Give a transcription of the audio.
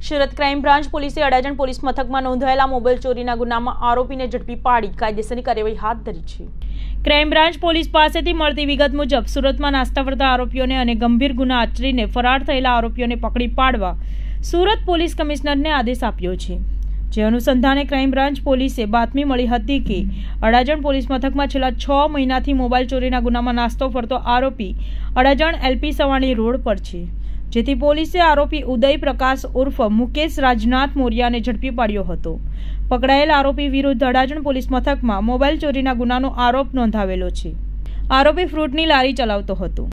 Surat crime branch પોલીસે Adajan police મથકમાં નોંધાયેલા મોબાઈલ ચોરીના ગુનામાં આરોપીને ઝડપી પાડી કાયદેસરની કાર્યવાહી હાથ ધરી છે। ક્રાઇમ બ્રાન્ચ પોલીસ પાસેથી મળતી વિગત મુજબ સુરતમાં નાસ્તા ફરતા આરોપીઓને અને ગંભીર ગુના આચરીને ફરાર થયેલા આરોપીઓને પકડી પાડવા સુરત પોલીસ કમિશનરને આદેશ આપ્યો છે। જે અનુસંધાને ક્રાઇમ બ્રાન્ચ પોલીસે બાતમી મળી હતી કે અડાજણ પોલીસ મથકમાં છેલ્લા 6 મહિનાથી મોબાઈલ ચોરીના ગુનામાં નાસ્તો ફરતો આરોપી અડાજણ એલપી સવાણી રોડ પર છે, જેથી પોલીસે આરોપી ઉદય પ્રકાશ ઉર્ફ મુકેશ રાજનાથ મોરિયાને ઝડપી પાડ્યો હતો। પકડાયેલ આરોપી વિરુદ્ધ અડાજણ પોલીસ મથકમાં મોબાઈલ ચોરીના ગુનાનો આરોપ નોંધાવેલો છે। આરોપી ફ્રૂટની લારી ચલાવતો હતો।